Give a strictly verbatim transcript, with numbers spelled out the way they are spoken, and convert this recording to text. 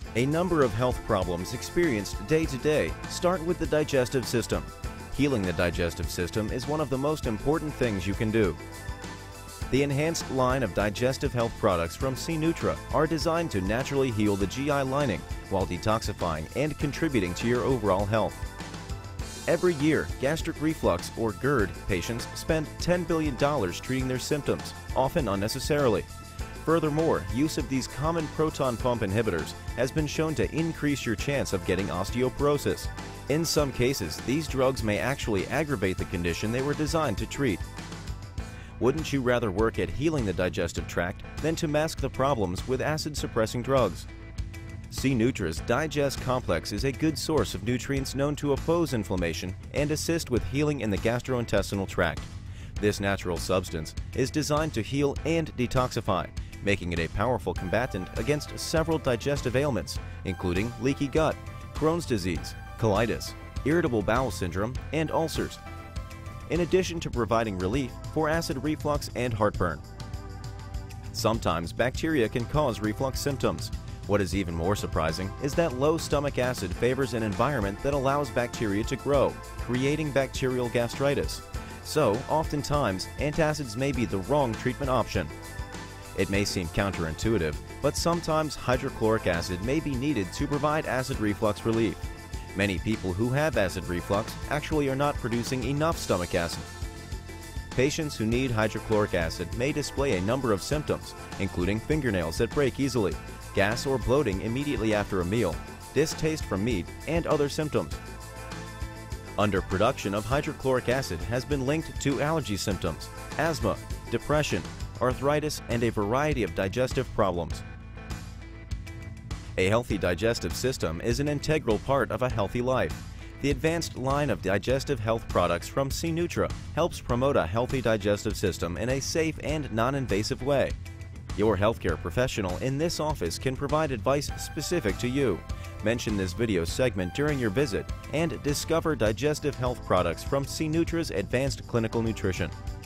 A number of health problems experienced day to day start with the digestive system. Healing the digestive system is one of the most important things you can do. The enhanced line of digestive health products from C-Nutra are designed to naturally heal the G I lining while detoxifying and contributing to your overall health. Every year, gastric reflux or GERD patients spend ten billion dollars treating their symptoms, often unnecessarily. Furthermore, use of these common proton pump inhibitors has been shown to increase your chance of getting osteoporosis. In some cases, these drugs may actually aggravate the condition they were designed to treat. Wouldn't you rather work at healing the digestive tract than to mask the problems with acid-suppressing drugs? C-Nutra's Digest Complex is a good source of nutrients known to oppose inflammation and assist with healing in the gastrointestinal tract. This natural substance is designed to heal and detoxify, making it a powerful combatant against several digestive ailments, including leaky gut, Crohn's disease, colitis, irritable bowel syndrome, and ulcers, in addition to providing relief for acid reflux and heartburn. Sometimes bacteria can cause reflux symptoms. What is even more surprising is that low stomach acid favors an environment that allows bacteria to grow, creating bacterial gastritis. So, oftentimes, antacids may be the wrong treatment option. It may seem counterintuitive, but sometimes hydrochloric acid may be needed to provide acid reflux relief. Many people who have acid reflux actually are not producing enough stomach acid. Patients who need hydrochloric acid may display a number of symptoms, including fingernails that break easily, gas or bloating immediately after a meal, distaste from meat, and other symptoms. Underproduction of hydrochloric acid has been linked to allergy symptoms, asthma, depression, arthritis, and a variety of digestive problems. A healthy digestive system is an integral part of a healthy life. The advanced line of digestive health products from C-Nutra helps promote a healthy digestive system in a safe and non-invasive way. Your healthcare professional in this office can provide advice specific to you. Mention this video segment during your visit and discover digestive health products from C-Nutra's Advanced Clinical Nutrition.